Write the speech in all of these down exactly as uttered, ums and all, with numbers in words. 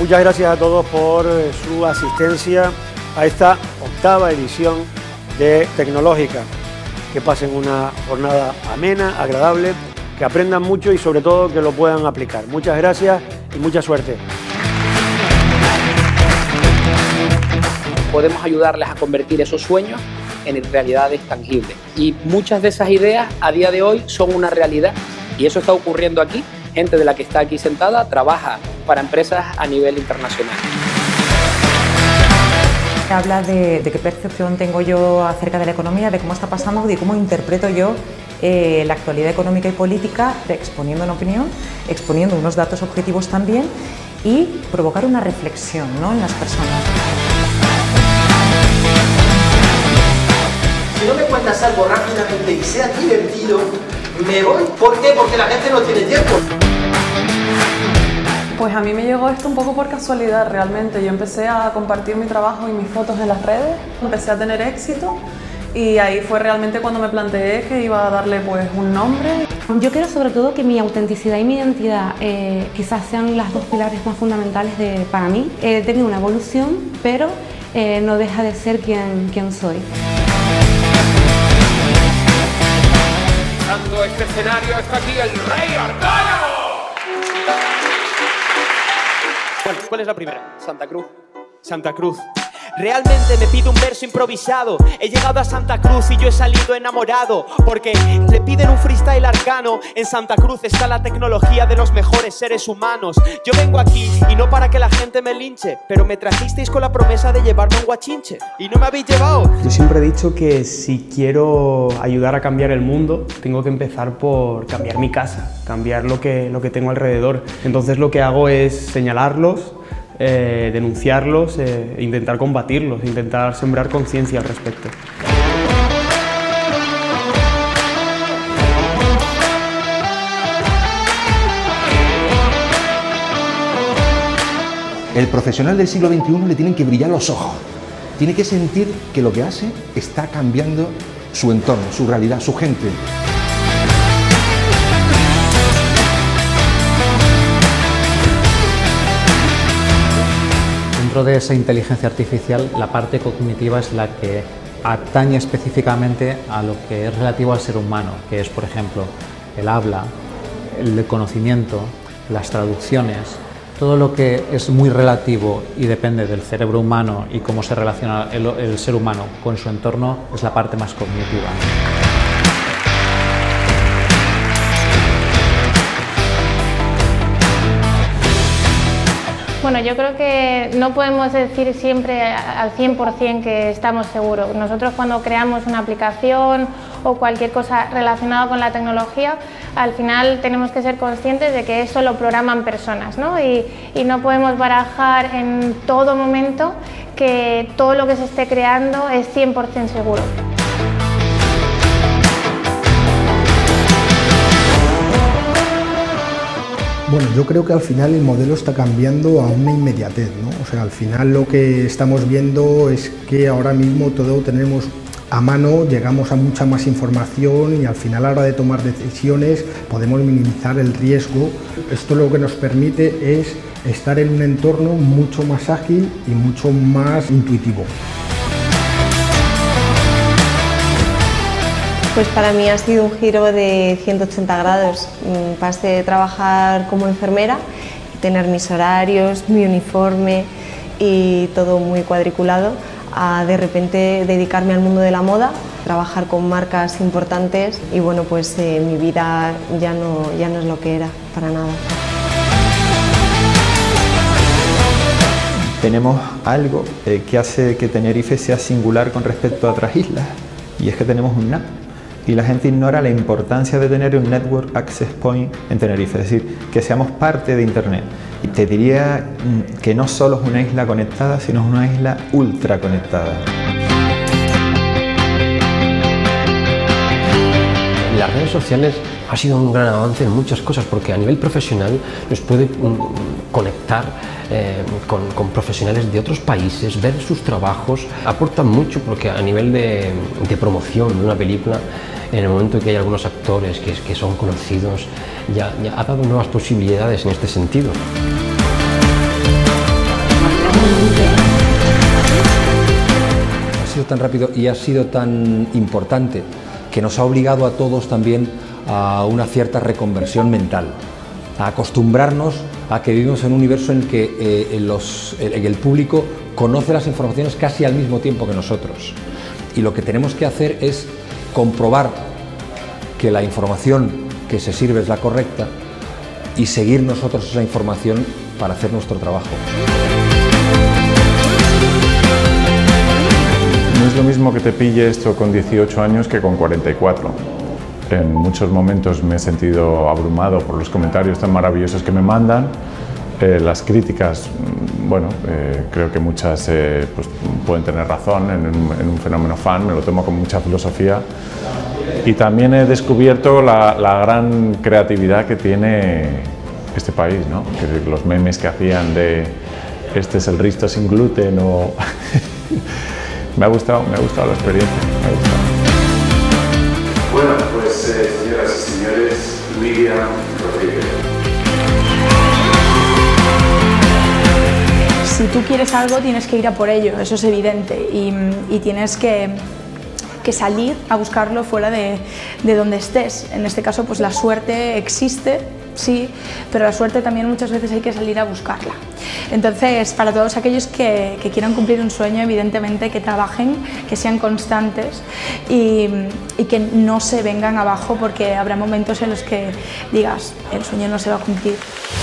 Muchas gracias a todos por su asistencia a esta octava edición de Tecnológica. Que pasen una jornada amena, agradable, que aprendan mucho y sobre todo que lo puedan aplicar. Muchas gracias y mucha suerte. Podemos ayudarles a convertir esos sueños en realidades tangibles. Y muchas de esas ideas a día de hoy son una realidad. Y eso está ocurriendo aquí. Gente de la que está aquí sentada trabaja para empresas a nivel internacional. Habla de, de qué percepción tengo yo acerca de la economía, de cómo está pasando, de cómo interpreto yo eh, la actualidad económica y política, exponiendo una opinión, exponiendo unos datos objetivos también y provocar una reflexión, ¿no?, en las personas. Si no me cuentas algo rápidamente y sea divertido, me voy. ¿Por qué? Porque la gente no tiene tiempo. Pues a mí me llegó esto un poco por casualidad realmente. Yo empecé a compartir mi trabajo y mis fotos en las redes, empecé a tener éxito y ahí fue realmente cuando me planteé que iba a darle pues un nombre. Yo quiero sobre todo que mi autenticidad y mi identidad eh, quizás sean las dos pilares más fundamentales de, para mí. He tenido una evolución, pero eh, no deja de ser quien, quien soy. Pasando este escenario está aquí el Rey Arcano. ¿Cuál, ¿Cuál es la primera? Santa Cruz. Santa Cruz. Realmente me pide un verso improvisado. He llegado a Santa Cruz y yo he salido enamorado, porque le piden un freestyle arcano. En Santa Cruz está la tecnología de los mejores seres humanos. Yo vengo aquí y no para que la gente me linche, pero me trajisteis con la promesa de llevarme un guachinche y no me habéis llevado. Yo siempre he dicho que si quiero ayudar a cambiar el mundo, tengo que empezar por cambiar mi casa, cambiar lo que, lo que tengo alrededor. Entonces lo que hago es señalarlos, Eh, denunciarlos e eh, intentar combatirlos, intentar sembrar conciencia al respecto. El profesional del siglo veintiuno le tienen que brillar los ojos, tiene que sentir que lo que hace está cambiando su entorno, su realidad, su gente. Dentro de esa inteligencia artificial, la parte cognitiva es la que atañe específicamente a lo que es relativo al ser humano, que es, por ejemplo, el habla, el conocimiento, las traducciones, todo lo que es muy relativo y depende del cerebro humano y cómo se relaciona el, el ser humano con su entorno, es la parte más cognitiva. Bueno, yo creo que no podemos decir siempre al cien por cien que estamos seguros. Nosotros cuando creamos una aplicación o cualquier cosa relacionada con la tecnología, al final tenemos que ser conscientes de que eso lo programan personas, ¿no? Y, y no podemos barajar en todo momento que todo lo que se esté creando es cien por cien seguro. Bueno, yo creo que al final el modelo está cambiando a una inmediatez, ¿no? O sea, al final lo que estamos viendo es que ahora mismo todo tenemos a mano, llegamos a mucha más información y al final a la hora de tomar decisiones podemos minimizar el riesgo. Esto lo que nos permite es estar en un entorno mucho más ágil y mucho más intuitivo. Pues para mí ha sido un giro de ciento ochenta grados. Pasé de trabajar como enfermera, tener mis horarios, mi uniforme y todo muy cuadriculado, a de repente dedicarme al mundo de la moda, trabajar con marcas importantes y bueno, pues eh, mi vida ya no, ya no es lo que era, para nada. Tenemos algo eh, que hace que Tenerife sea singular con respecto a otras islas, y es que tenemos un N A P. Y la gente ignora la importancia de tener un Network Access Point en Tenerife, es decir, que seamos parte de Internet. Y te diría que no solo es una isla conectada, sino es una isla ultra conectada. Las redes sociales ha sido un gran avance en muchas cosas, porque a nivel profesional nos puede conectar eh, con, con profesionales de otros países, ver sus trabajos, aportan mucho, porque a nivel de, de promoción de una película, en el momento en que hay algunos actores que, que son conocidos, ya, ya ha dado nuevas posibilidades en este sentido. sido tan rápido y ha sido tan importante que nos ha obligado a todos también a una cierta reconversión mental, a acostumbrarnos a que vivimos en un universo en que eh, los, el, el público conoce las informaciones casi al mismo tiempo que nosotros. Y lo que tenemos que hacer es comprobar que la información que se sirve es la correcta y seguir nosotros esa información para hacer nuestro trabajo. No es lo mismo que te pille esto con dieciocho años que con cuarenta y cuatro. En muchos momentos me he sentido abrumado por los comentarios tan maravillosos que me mandan. Eh, las críticas, bueno, eh, creo que muchas eh, pues, pueden tener razón en un, en un fenómeno fan, me lo tomo con mucha filosofía. Y también he descubierto la, la gran creatividad que tiene este país, ¿no? Que los memes que hacían de este es el Risto sin gluten o... me ha gustado, me ha gustado la experiencia, me ha gustado. Bueno, pues eh, señoras y señores, Miriam Rodríguez. Si tú quieres algo, tienes que ir a por ello, eso es evidente, y, y tienes que, que salir a buscarlo fuera de, de donde estés. En este caso, pues la suerte existe, sí, pero la suerte también muchas veces hay que salir a buscarla. Entonces, para todos aquellos que, que quieran cumplir un sueño, evidentemente que trabajen, que sean constantes y, y que no se vengan abajo, porque habrá momentos en los que digas, el sueño no se va a cumplir.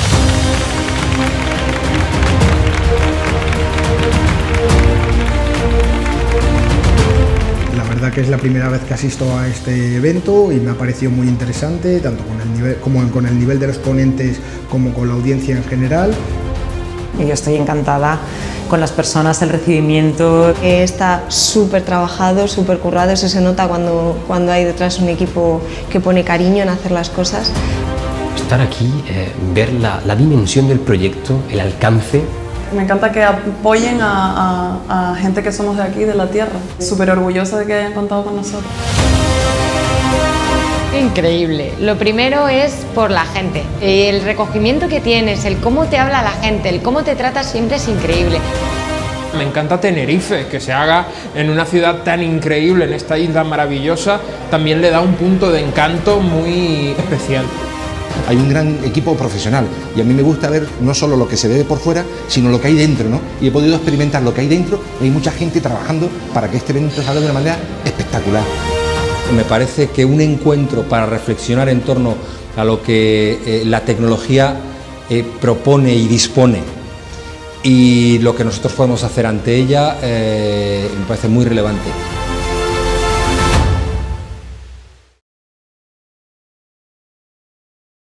La verdad que es la primera vez que asisto a este evento y me ha parecido muy interesante, tanto con el nivel, como con el nivel de los ponentes como con la audiencia en general. Y yo estoy encantada con las personas, el recibimiento. Está súper trabajado, súper currado, eso se nota cuando, cuando hay detrás un equipo que pone cariño en hacer las cosas. Estar aquí, eh, ver la, la dimensión del proyecto, el alcance. Me encanta que apoyen a, a, a gente que somos de aquí, de la tierra. Súper orgullosa de que hayan contado con nosotros. Increíble. Lo primero es por la gente. El recogimiento que tienes, el cómo te habla la gente, el cómo te trata siempre es increíble. Me encanta Tenerife, que se haga en una ciudad tan increíble, en esta isla maravillosa, también le da un punto de encanto muy especial. Hay un gran equipo profesional y a mí me gusta ver no solo lo que se ve por fuera, sino lo que hay dentro, ¿no? Y he podido experimentar lo que hay dentro y hay mucha gente trabajando para que este evento salga de una manera espectacular. Me parece que un encuentro para reflexionar en torno a lo que eh, la tecnología eh, propone y dispone y lo que nosotros podemos hacer ante ella eh, me parece muy relevante.